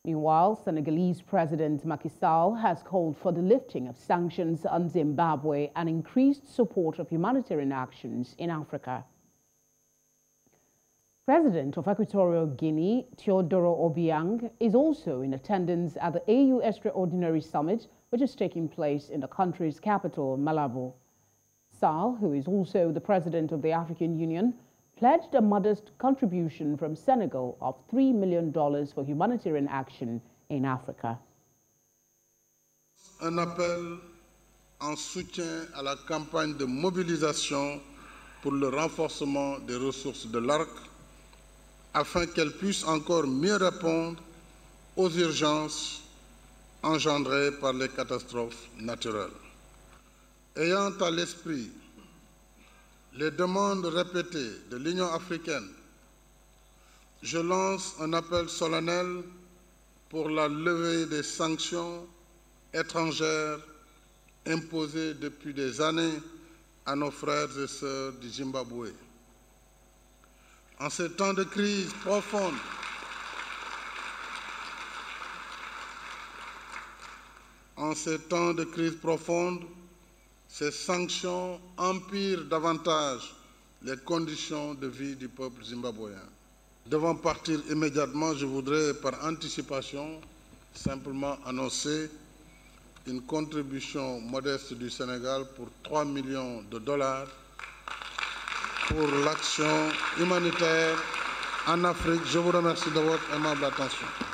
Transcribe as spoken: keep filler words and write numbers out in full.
Meanwhile, Senegalese President Macky Sall has called for the lifting of sanctions on Zimbabwe and increased support of humanitarian actions in Africa. President of Equatorial Guinea, Teodoro Obiang, is also in attendance at the A U Extraordinary Summit, which is taking place in the country's capital, Malabo. Sall, who is also the president of the African Union, pledged a modest contribution from Senegal of three million dollars for humanitarian action in Africa. Un appel en soutien à la campagne de mobilisation pour le renforcement des ressources de l'A R C afin qu'elle puisse encore mieux répondre aux urgences engendrées par les catastrophes naturelles. Ayant à l'esprit les demandes répétées de l'Union africaine, je lance un appel solennel pour la levée des sanctions étrangères imposées depuis des années à nos frères et sœurs du Zimbabwe. En ces temps de crise profonde, en ces temps de crise profonde, ces sanctions empirent davantage les conditions de vie du peuple zimbabwéen. Devant partir immédiatement, je voudrais par anticipation simplement annoncer une contribution modeste du Sénégal pour trois millions de dollars pour l'action humanitaire en Afrique. Je vous remercie de votre aimable attention.